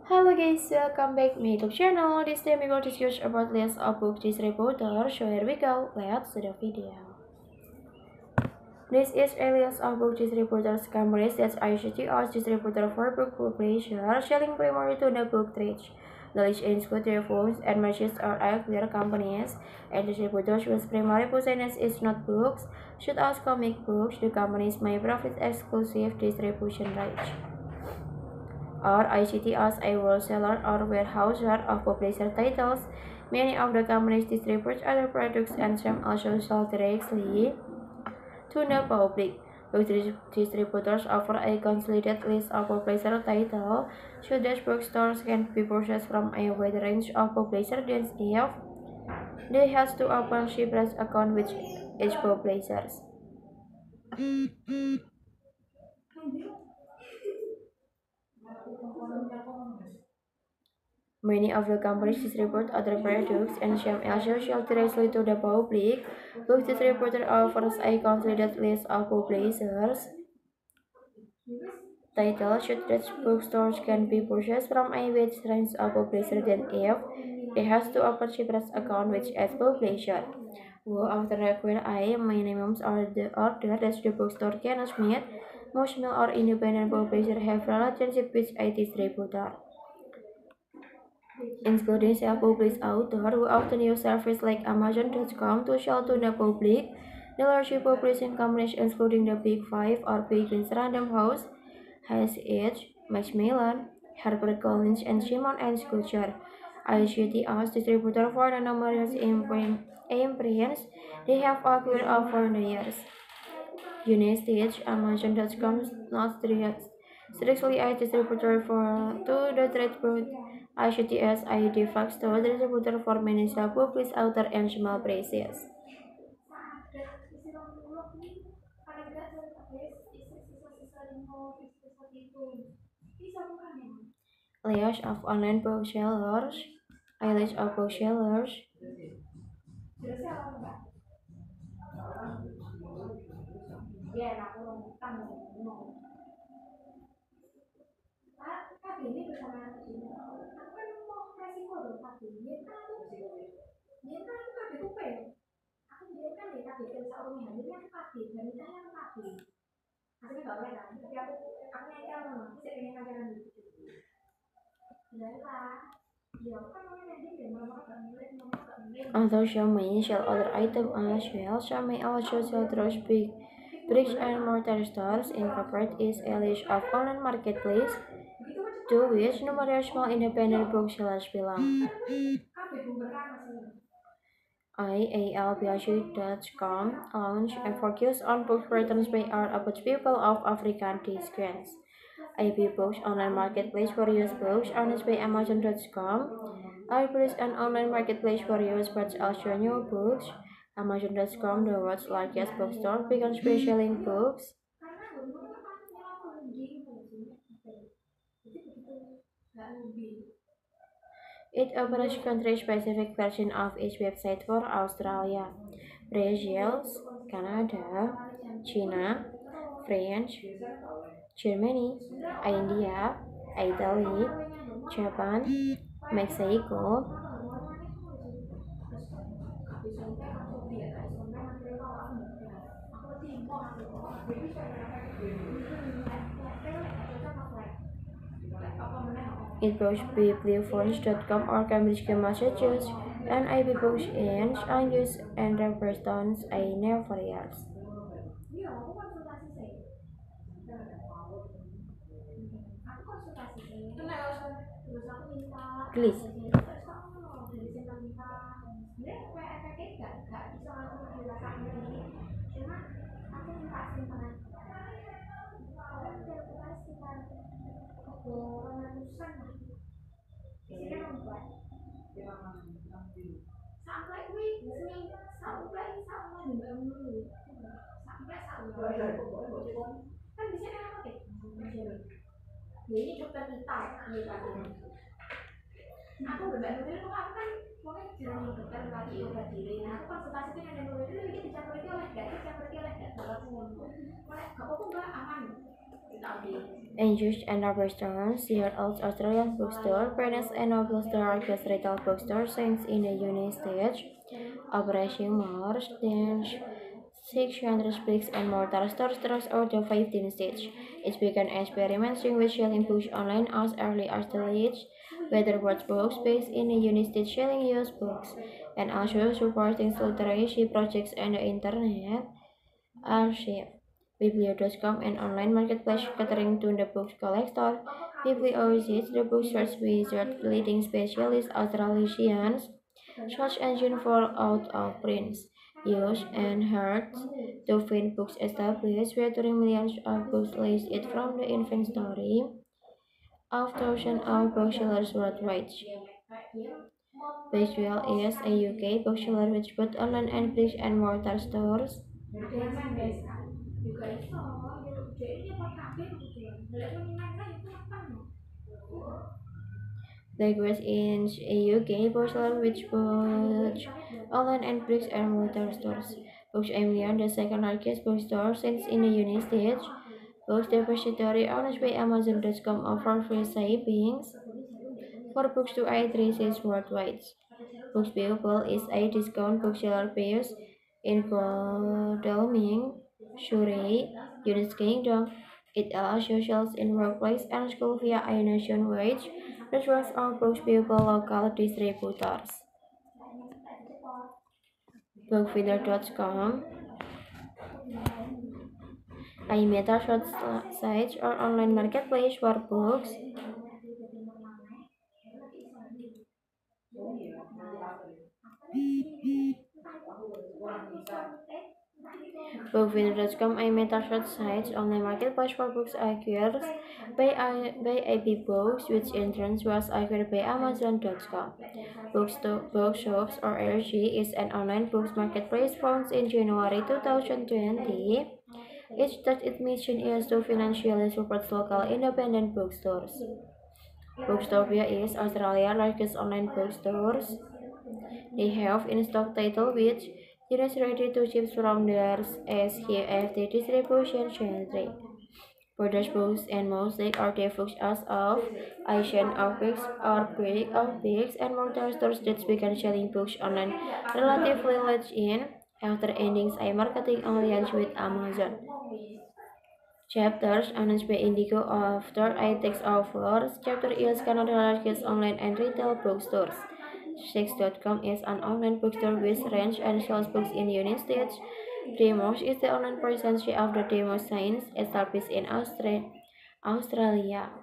Hello guys, welcome back to my YouTube channel. This time we will discuss about list of book distributor. So here we go. Let's do the video. This is a list of book distributors companies that ICT as distributor for book publisher, selling primarily to the book trade. The list includes their phones and machines or other companies and distributors whose primary business is not books, such as comic books. The companies may profit exclusive distribution rights or ICT as a wholesaler or warehouser of publisher titles. Many of the companies distribute other products and some also sell directly to the public. Book distributors offer a consolidated list of publisher titles, so that bookstores can be purchased from a wide range of publishers than if they have to open separate account with each publisher. Many of the companies distribute other products and some also sell directly to the public. Book distributor offers a consolidated list of publishers. Titles should that bookstores can be purchased from a wide range of publishers than if they have to open separate account with each publisher, who often require a minimum order that the bookstore cannot meet. Most small or independent publishers have relationship with a distributor, including self-published authors who often use services like Amazon.com to sell to the public. The large publishing companies, including the Big Five or Penguins Random House, H. Macmillan, HarperCollins, and Simon and Schuster, ICT as distributor for the numerous imprints they have acquired over the years. United States, Amazon.com is not strictly a distributor for to the trade book. ICTS a de facto distributor for many self-published authors and small presses. List of online booksellers. A list of booksellers. Although some may sell other items as well, some may also sell through big bricks and mortar stores. Incorporate is a list of online marketplace to which numerous small independent booksellers belong. IALBIC.com launched a focus on books written by or about people of African descent. AB Books online marketplace for used books owned by Amazon.com. iBooks an online marketplace for used but also new books. Amazon.com, the world's largest bookstore, began specializing books. It offers country-specific version of each website for Australia, Brazil, Canada, China, France, Germany, India, Italy, Japan, Mexico. It books bibliophonics.com or Cambridge, Massachusetts, and IB Books in Angus and Represents a never years. Please. Engaged and Robertson, Seattle's Australian bookstore, Barnes and Noble's the largest retail bookstore since in the United States, operating more than 600 bricks and mortar stores throughout the 15 states. It began experimenting with selling books online as early as the late Weatherford Books based in the United States selling used books, and also supporting literacy projects on the internet. Archive. Biblio.com, an online marketplace catering to the book collector. Biblio is the bookstores wizard leading specialist Australians search engine for out-of-print use and hard to find books established featuring millions of books listed from the inventory of thousands of booksellers worldwide. Basewell is a UK bookseller which both online and bricks and mortar stores. Likewise, in a UK bookseller which both online and bricks and mortar stores. Books A Million, the second largest bookstore since in the United States. Books Depository owned by Amazon.com offer free savings for books to A3 worldwide. Books Bible is a discount bookseller based in Godalming, Surrey, United Kingdom. It allows sales in workplace and school via a nationwide network of Books Bible local distributors. Bookfeeder.com, a meta site or online marketplace for books. Bookfeeder.com, a meta site online marketplace for books acquired by AP Books, which in turn was acquired by Amazon.com. Bookshops or LG is an online books marketplace founded in January 2020. Its mission is to financially support local independent bookstores. Bookstopia is Australia's largest online bookstores. They have in-stock titles which is ready to ship from their SHFT distribution center. Borders Books and Mosaic are the books as of Asian of books or brick of books and mortar stores that began selling books online relatively late in after ending a marketing alliance with Amazon. Chapters announced by Indigo after a takeover. Chapter is Canada's largest online and retail bookstores. Six.com is an online bookstore with range and sells books in the United States. Demos is the online presence of the Demos Science established in Australia.